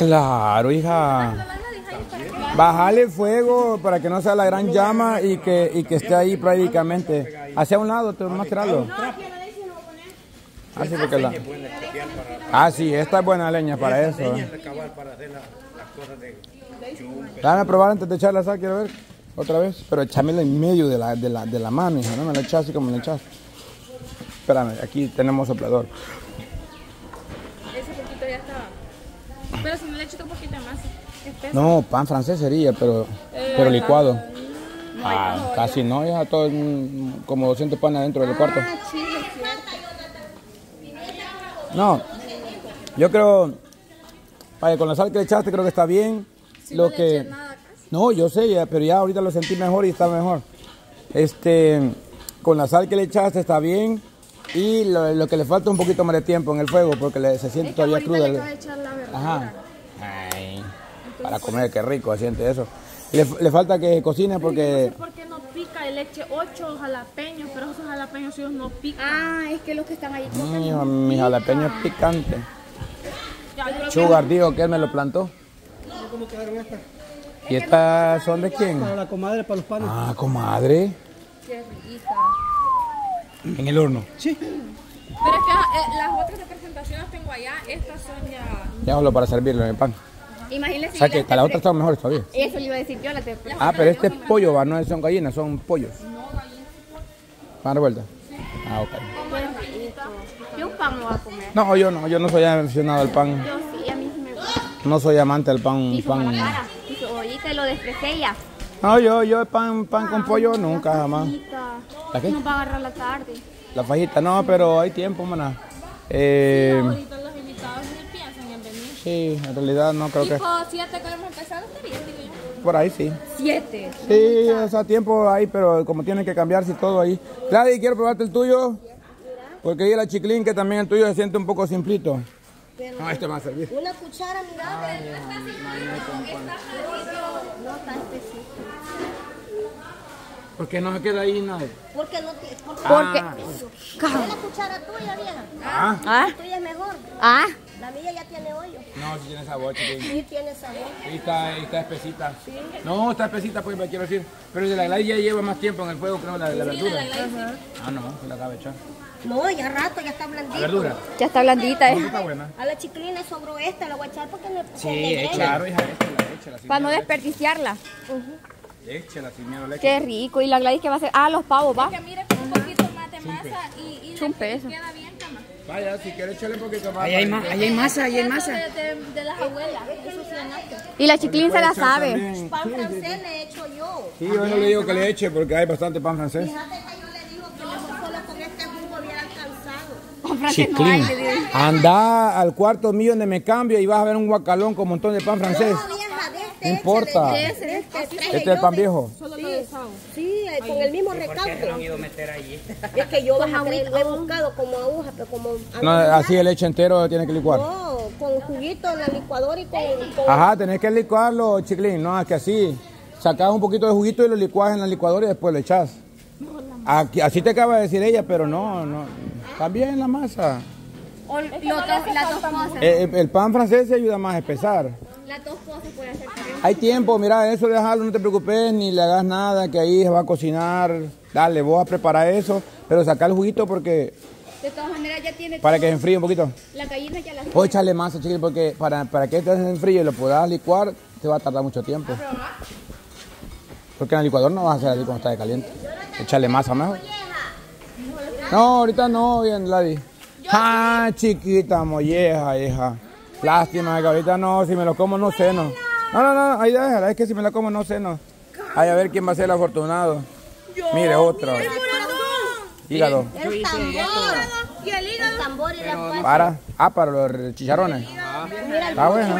Claro, hija. Bajarle fuego para que no sea la gran llama y que esté ahí prácticamente. Hacia un lado, te más tirarlo. Así porque la... Ah, sí, esta es buena leña para eso. Dame a probar antes de echar la sal, quiero ver. Otra vez. Pero échamela en medio de la mano, hija. No me la echas así como me la echas. Espérame, aquí tenemos soplador. Ese poquito ya estaba. Pero si no le echo un poquito más. No, pan francés sería, pero licuado. Casi no, ya todo como 200 panes adentro del cuarto. No, yo creo, vaya, con la sal que le echaste creo que está bien. Si lo que nada, no, yo sé, pero ya ahorita lo sentí mejor y está mejor. Con la sal que le echaste está bien. Y lo que le falta un poquito más de tiempo en el fuego porque se siente todavía cruda. Ajá. Ay, para comer, qué rico, siente eso. Le falta que cocine porque... No sé por qué no pica, le eché 8 jalapeños, pero esos jalapeños suyos no pican. Ah, es que los que están ahí. Mi jalapeño es picante. Sugar dijo que él me lo plantó. ¿Cómo quedaron estas? ¿Y estas son de quién? Para la comadre, para los panes. Ah, comadre. Qué rica. En el horno. Sí. Pero es que las otras representaciones tengo allá, estas son ya... Ya solo para servirlo en el pan. Imagínese. O sea que las otras están mejores todavía. Eso le iba a decir yo, la te... Ah, pero este es pollo, ¿va? No son gallinas, son pollos. No, gallinas. ¿Van revueltas? Ah, ok. Yo un pan me voy a comer. No, yo no soy aficionado al pan. Yo sí, a mí sí me gusta. No soy amante del pan. Hizo la cara. Hizo, ahorita lo desprecié ya. No, yo pan con pollo nunca, jamás. ¿La qué? Nos va a agarrar la tarde. La fajita, no, pero hay tiempo, maná. Ahorita los invitados ni piensan en venir. Sí, en realidad no creo que... Tipo 7 queremos empezar, estaría, digo yo. Por ahí sí. 7. Sí, o sea, tiempo ahí, pero como tienen que cambiarse y todo ahí. Gladys, quiero probarte el tuyo. Porque ahí la chiclín, que también el tuyo se siente un poco simplito. No, este me va a servir. Una cuchara, mira. No está específico. ¿Por qué no se queda ahí nada? Porque no tiene. Porque... ¿Es la cuchara tuya, vieja? Ah. La tuya es mejor. Ah. La mía ya tiene hoyo. No, si tiene sabor, chiquín. Sí, tiene sabor. Sí, está espesita. Sí. No, está espesita, pues me quiero decir. Pero de la Gladys ya lleva más tiempo en el fuego, creo, la verdura. Ah, no, se la acaba de echar. No, ya rato, ya está blandita. ¿La verdura? Ya está blandita, No, está buena. A la chiclina sobró esta, la voy a echar porque me... Sí, claro, hija, échala. Para no desperdiciarla. Échala sin miedo, le Qué rico. ¿Y la Gladys qué va a hacer? Ah, los pavos, va. Que mire con un poquito más de masa y Chumpe eso. queda bien, cama. Vaya, si quieres echarle un poquito más. Ahí hay masa, ahí hay masa. De las abuelas, eso sí es Y la chiclín se la sabe. Pan francés le he hecho yo. Sí, yo no le digo que le eche porque hay bastante pan francés. Fíjate que yo le digo que mejor solo con este jugo hubiera alcanzado. Chiclín, anda al cuarto mío donde me cambio y vas a ver un guacalón con un montón de pan francés. No, vieja, de este, No importa. Este es el pan viejo. Sí, con el mismo recaudo. Es que yo vas a creer, lo he buscado como aguja, pero como... No, así el leche entero tiene que licuar. No, con juguito en la licuadora y con... Ajá, tenés que licuarlo, chiclín. No, es que así. Sacás un poquito de juguito y lo licuás en la licuadora y después lo echás. Aquí, así te acaba de decir ella, pero no. También la masa. Las dos cosas. El pan francés se ayuda más a espesar. Las dos cosas puede hacer. Hay tiempo, mira, eso déjalo, no te preocupes, ni le hagas nada, que ahí se va a cocinar. Dale, vos a preparar eso, pero saca el juguito porque... De todas maneras ya tiene... Para que se enfríe un poquito. La gallina ya la... O echarle masa, chiquillo, porque para que esto se enfríe y lo puedas licuar, te va a tardar mucho tiempo. Porque en el licuador no vas a hacer así como está de caliente. Echarle masa mejor. No, ahorita no, bien, Gladys. Ah, chiquita molleja, hija. Lástima que ahorita no, si me lo como no ceno. No, ahí déjala, es que si me la como no ceno. Ay, a ver quién va a ser el afortunado. Mire, otro. Hígado. El tambor. Y el hígado. El tambor y la Para. Ah, para los chicharrones. Está bueno.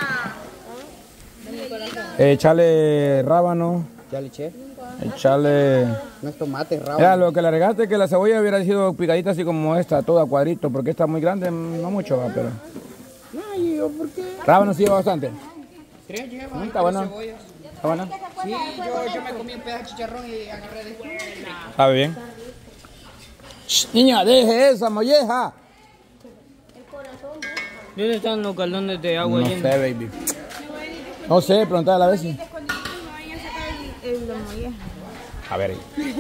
Échale rábano. Ya le eché. Échale... No es tomate, rábano. Ya, lo que le regaste es que la cebolla hubiera sido picadita así como esta, toda cuadrito, porque esta muy grande, no mucho va, pero... Ay, ¿por qué? Rábano sí lleva bastante. 3 lleva. Está bueno. Está bueno. Sí, yo me comí un pedazo de chicharrón y agarré después. Sabe bien. Shh, niña, deje esa molleja. ¿Dónde están los galones de agua No llenos? sé, baby. No sé, preguntale a la vez. A ver ahí.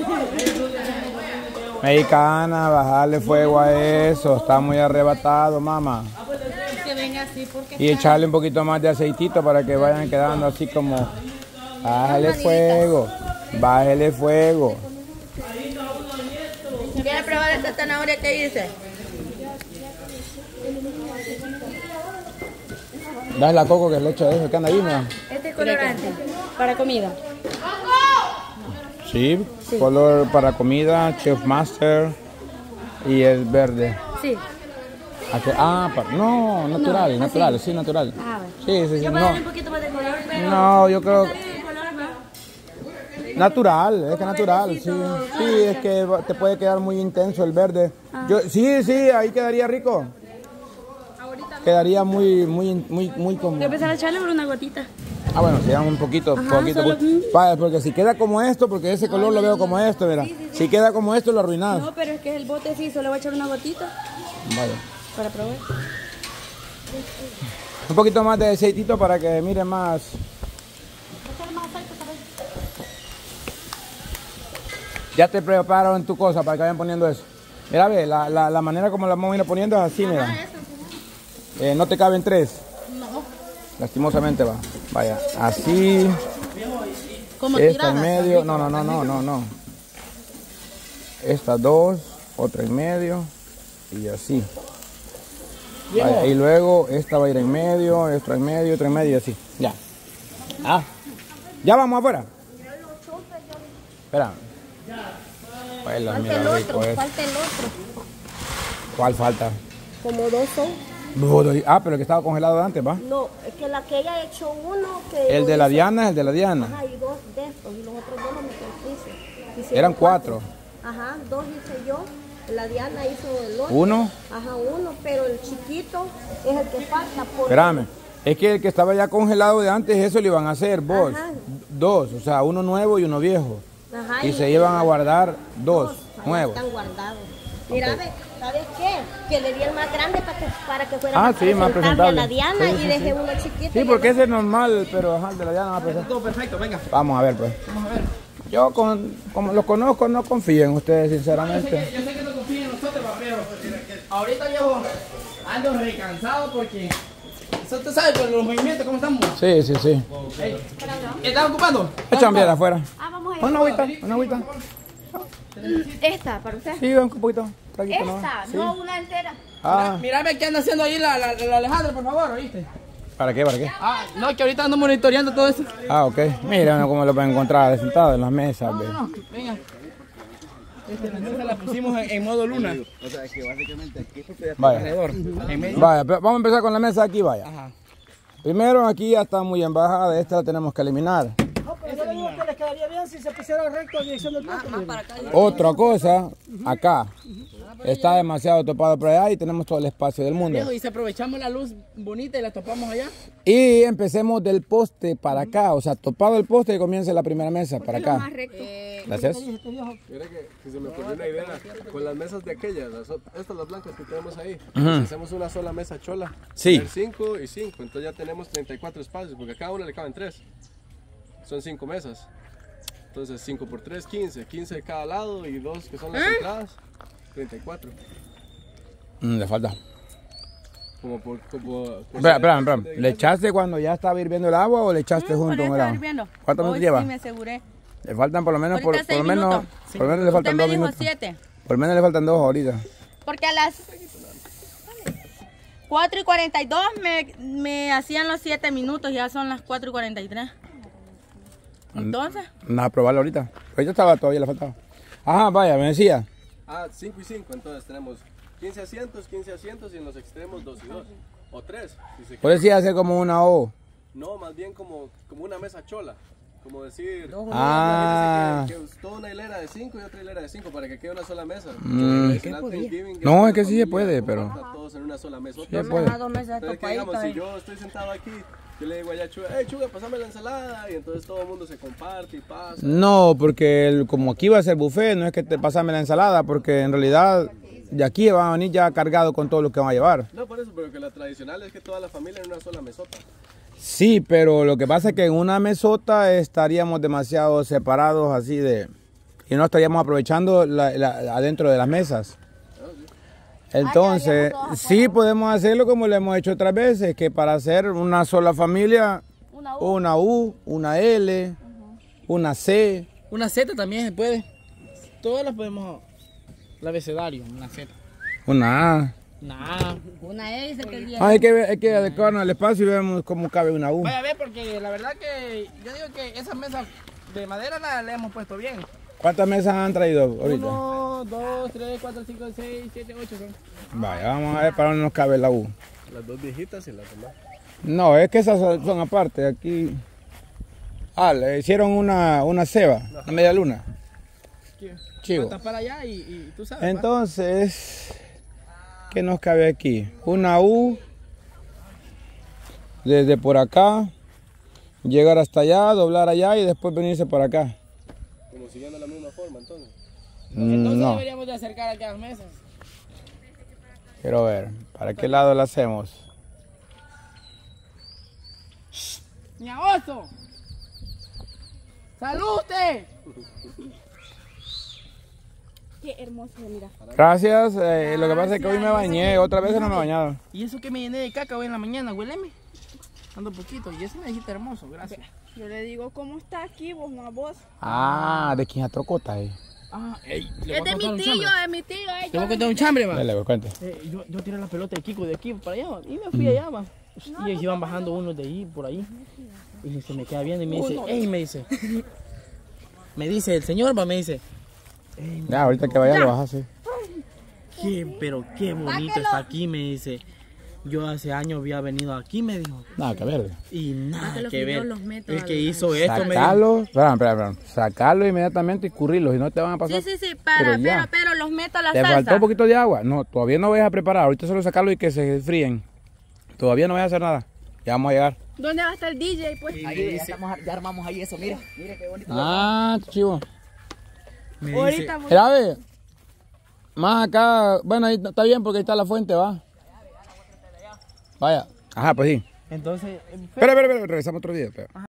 Mexicana, bajarle fuego a eso. Está muy arrebatado, mamá. Que venga así porque Y echarle un poquito más de aceitito para que vayan quedando así como... Bájale fuego. Bájale fuego. ¿Quieres probar esta zanahoria que hice? Dale la coco que le echo de eso que anda ahí, mira. Este es colorante. Para comida. Sí, color para comida, Chef Master y el verde. Sí. No, natural, No, natural, así. sí, natural. Ah, bueno. Sí, Yo voy a no. darle un poquito más de color, pero... No, yo creo... ¿Está bien el color, no? Natural, es que Como natural, sí. verdecito. Sí, es que te puede quedar muy intenso el verde. Sí, ahí quedaría rico. Quedaría muy como... Voy a empezar a echarle por una gotita. Bueno, si dan un poquito, solo- Vaya, porque si queda como esto, porque ese color lo veo como esto, mira. Si queda como esto, lo arruinas. No, pero es que el bote sí, solo voy a echar una gotita Vaya. para probar. Un poquito más de aceitito para que mire más. Ya te preparo en tu cosa para que vayan poniendo eso. Mira, ve, la manera como la vamos a ir poniendo es así, mira. No te caben 3. No. Lastimosamente va. Vaya, así. Como Esta en medio. No. Estas 2, otra en medio. Y así. Vaya, y luego esta va a ir en medio, esta en medio, otra en medio y así. Ya. Ya vamos afuera. Espera. Baila, Falta mira, el rico otro, es. falta el otro. ¿Cuál falta? Como 2 son. Pero el que estaba congelado antes, ¿va? No, es que la que ella echó uno que... El de la Diana es el de la Diana. Ajá, y 2 de estos, y los otros 2 los metí al freezer. Hicieron Eran 4. Ajá, 2 hice yo. La Diana hizo el otro. 1. Ajá, 1, pero el chiquito es el que falta. Porque... Espérame. Es que el que estaba ya congelado de antes, eso lo iban a hacer vos. Ajá. 2, o sea, uno nuevo y uno viejo. Ajá, Y se iban a guardar 2 ahí nuevos. están guardados. Mira, ve, ¿sabes qué? Que le di el más grande para que fuera Sí, más a presentable. la Diana Sí, y sí, dejé uno chiquito. Sí, porque ese es normal, pero ajá, el de la Diana va a pesar. Todo perfecto, venga. Vamos a ver, pues. Vamos a ver. Yo, como los conozco, no confío en ustedes, Yo sé sinceramente. que no confíen en nosotros, pero ahorita yo ando recansado porque... ¿Tú sabes por los movimientos cómo estamos? Sí. ¿Estás ocupando? Echan bien afuera. Vamos a Una agüita. Esta, para usted. Sí, un poquito. Traguito, ¿no? Esta, Sí. no una entera. Mírame qué anda haciendo ahí la Alejandra, por favor, ¿oíste? ¿Para qué? No, que ahorita ando monitoreando todo eso. Ok. Mira uno cómo lo pueden encontrar sentado en las mesas. Ve. No, venga. La mesa la pusimos en modo luna. O sea, que básicamente aquí Vaya. Alrededor. En medio. Vaya, pero vamos a empezar con la mesa de aquí, vaya. Ajá. Primero aquí ya está muy en bajada, esta la tenemos que eliminar. Yo le digo que les quedaría bien si se pusiera recto a dirección del punto. Otra cosa, acá está demasiado topado por allá y tenemos todo el espacio del mundo. Viejo, y si aprovechamos la luz bonita y la topamos allá. Y empecemos del poste para acá, o sea, topado el poste y comience la primera mesa para acá. Más recto. Gracias. Mira que se me ocurrió una idea con las mesas de aquellas, estas las blancas que tenemos ahí. Ujú. Si hacemos una sola mesa chola, Sí. 5 y 5, entonces ya tenemos 34 espacios, porque a cada una le caben 3. Son 5 mesas. Entonces 5 por 3, 15. 15 de cada lado y 2 que son las entradas, 34. Le falta. Como Espera. ¿Le echaste cuando ya estaba hirviendo el agua o le echaste junto con el agua? ¿Cuántos minutos lleva? Sí, me aseguré. Le faltan por lo menos, Ahorita por lo 6 menos, minutos. por lo menos le faltan Usted 2 me dijo minutos. 7. Por lo menos le faltan 2 ahorita. Porque a las 4:42 me hacían los 7 minutos, ya son las 4:43. Entonces, Nada, probarlo ahorita. Ahorita estaba, todavía le faltaba. Ajá, vaya, me decía. 5 y 5, entonces tenemos 15 asientos y en los extremos 2 y 2. O 3. Si se Por decía hacer como una O. No, más bien como una mesa chola. Como decir, Ah. que toda una hilera de 5 y otra hilera de 5 para que quede una sola mesa. Mm. No, es que sí se puede, pero- Todos en una sola mesa. se puede. Entonces, que digamos, si yo estoy sentado aquí, yo le digo allá a Chuga, hey Chuga, pasame la ensalada, y entonces todo el mundo se comparte y pasa. No, porque como aquí va a ser buffet, no es que te pasame la ensalada, porque en realidad de aquí van a venir ya cargados con todo lo que van a llevar. No, por eso, pero que la tradicional es que toda la familia en una sola mesota. Sí, pero lo que pasa es que en una mesota estaríamos demasiado separados así de... Y no estaríamos aprovechando adentro de las mesas. Entonces, sí podemos hacerlo como lo hemos hecho otras veces, que para hacer una sola familia, una U, una L, una C. Una Z también se puede. Todas las podemos. El abecedario, una Z. Una A. Nah. Una E dice que el día. Hay que adecuarnos al espacio y vemos cómo cabe una U. Vaya a ver, porque la verdad que yo digo que esas mesas de madera la hemos puesto bien. ¿Cuántas mesas han traído ahorita? 1, 2, 3, 4, 5, 6, 7, 8 son. Vaya, vamos a ver para dónde nos cabe la U. Las dos viejitas y las demás. No, es que esas son aparte. Aquí. Ah, le hicieron una ceba, una media luna. Chivo. Hasta para allá y tú sabes. Entonces, ¿qué nos cabe aquí? Una U. Desde por acá. Llegar hasta allá, doblar allá y después venirse por acá. Como siguiendo la misma forma, entonces. Entonces No, deberíamos de acercar aquí a las mesas. quiero ver. ¿Para qué lado la hacemos? ¡Ñagoso! ¡Salud usted! Qué hermoso, mira. Gracias. Lo que pasa es que hoy me bañé. Otra vez no me he bañado. Y eso que me llené de caca hoy en la mañana, huéleme. Ando poquito. Y eso me dijiste hermoso, gracias. Yo le digo, ¿cómo está aquí vos, no a vos? Ah, de quién atrocota, Ah, ey, Es de mi tío, de mi tío. Te voy a contar un chambre, va. Dale, pues cuente. Yo tiré la pelota de Kiko de aquí para allá, va, y me fui allá, va. Y ellos iban bajando unos de ahí, por ahí. Y se me queda viendo y me dice, ey, me dice el señor, va, me dice, Ya, ahorita que vaya lo vas a hacer. pero qué bonito está aquí, me dice. Yo hace años había venido aquí, me dijo. Nada que ver. Y nada que los que ver. videos los meto Es al- que hizo esto, me dijo. Sacarlo, espera. Sacarlo inmediatamente y currirlo, si no te van a pasar. Sí, Pero ya. pero los meto a la ¿Te salsa. faltó un poquito de agua? No, todavía no vayas a preparar. Ahorita solo sacarlo y que se fríen. Todavía no vayas a hacer nada. Ya vamos a llegar. ¿Dónde va a estar el DJ, pues? Ahí ya armamos ahí eso, mira qué bonito. Ah, chivo. Me dice, Ahorita voy. Mira, ve. Más acá. Bueno, ahí está bien porque ahí está la fuente, va. Vaya. Ajá, pues sí. entonces, Espera, regresamos otro día. Espera.